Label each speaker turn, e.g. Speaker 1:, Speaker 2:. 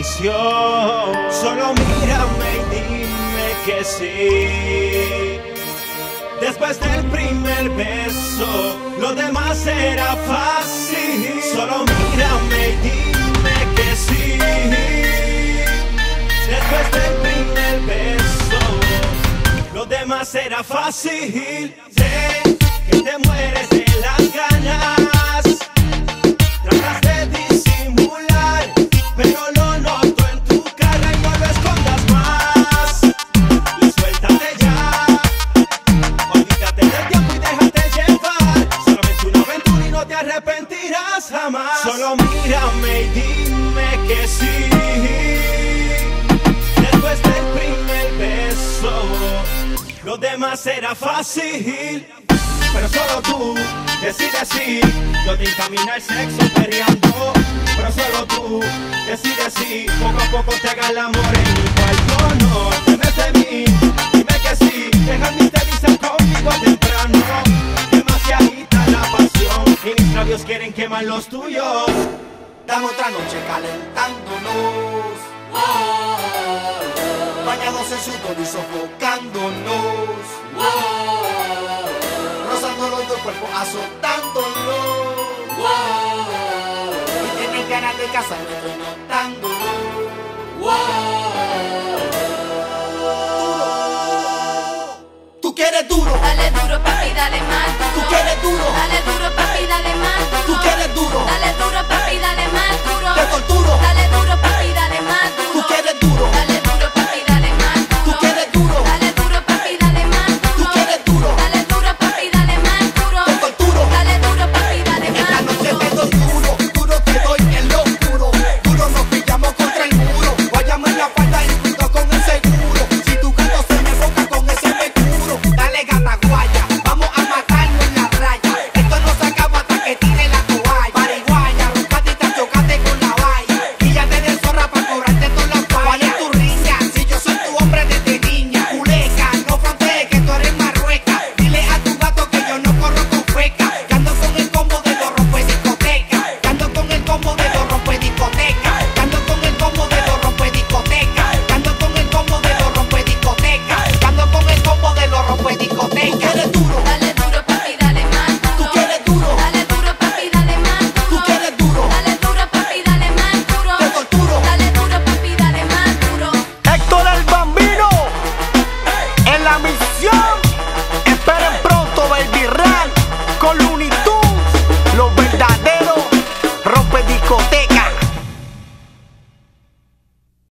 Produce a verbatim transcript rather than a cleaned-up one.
Speaker 1: misión. Solo mírame y dime que sí. Después del primer beso, lo demás será fácil. Solo mírame y dime que sí. Después del primer beso, lo demás será fácil. Sé que te mueres de las ganas, tratas de disimular, pero lo noto en tu cara y no lo escondas más. Y suéltate ya, olvídate del tiempo y déjate llevar. Solamente una aventura y no te arrepentirás jamás. Solo mírame y dime que sí. Después del primer beso, lo demás será fácil. Pero solo tú decides si yo te encamino al sexo perreando. Pero solo tú decides si poco a poco te haga el amor en mi cuarto. No temes de mí, dime que sí. Deja mis divisas conmigo temprano. Demasiadita la pasión y mis labios quieren quemar los tuyos.
Speaker 2: Dame otra noche calentándonos, oh, bañados en sudor y sofocándonos, oh, rozando los dos cuerpos, azotándonos, oh, y tienes ganas de casarme, estoy notándolo, oh. Tú quieres duro,
Speaker 3: dale duro papi, dale más duro.
Speaker 2: Tú quieres duro,
Speaker 3: dale duro papi, dale más duro.
Speaker 2: Tú quieres duro,
Speaker 3: dale duro papi, dale más duro.
Speaker 2: Te torturo,
Speaker 3: dale duro papi, dale más duro.
Speaker 2: Tú quieres duro,
Speaker 3: dale duro papi, dale más duro.
Speaker 2: Tú quieres duro,
Speaker 3: dale duro papi, dale más duro.
Speaker 2: Tú quieres duro,
Speaker 3: dale duro papi, dale más duro.
Speaker 2: Te torturo,
Speaker 3: dale duro papi, dale más duro.
Speaker 2: Esta noche te doy duro, duro te doy en lo oscuro. Duro nos pillamos contra el muro. Guayamos en la falda y junto con el seguro. Si tu gato se me boca con ese meturo, dale gata guaya, vamos a matarnos en la raya. Esto no se acaba hasta que tire la toalla. Pariguaya, rompatita, chocate con la valla. Y ya te de zorra pa' cobrarte todas las fallas. ¿Cuál es tu riña? Si yo soy tu hombre desde niña. Culeca, no frontees que tú eres marrueca. Dile a tu gato que yo no corro con feca. Que ando con el combo de los rompe discoteca. Que ando con el combo de los rompe discoteca. Que ando con el combo de los rompe discoteca. Que ando con el combo de los rompe discoteca. Que ando con el combo de los rompe discoteca. Tú quieres duro,
Speaker 3: dale duro papi, dale más duro.
Speaker 2: tú quieres duro,
Speaker 3: dale duro papi, dale más duro.
Speaker 2: tú quieres duro,
Speaker 3: dale duro papi, dale más duro.
Speaker 2: te torturo.
Speaker 3: dale duro papi, dale más duro.
Speaker 4: Héctor el Bambino en la misión. Esperen pronto, Baby Ral con Looney